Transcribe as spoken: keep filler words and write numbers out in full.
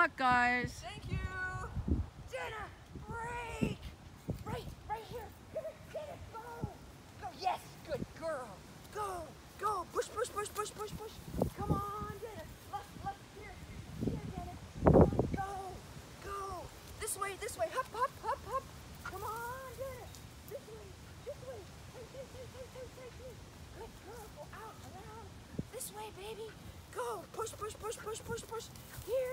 luck, guys. Thank you. Jenna, break. Right, right here. Jenna, go. Go. Yes, good girl. Go, go. Push, push, push, push, push, push. Come on, Jenna. Left, left, here. Here, Jenna. Come on, go. Go. This way, this way. Hop, hop, hop, hop. Come on, Jenna. This way, this way. Hey, hey, hey, hey, hey, hey, hey. Good girl. Go out, around. This way, baby. Go. Push, push, push, push, push, push. Here.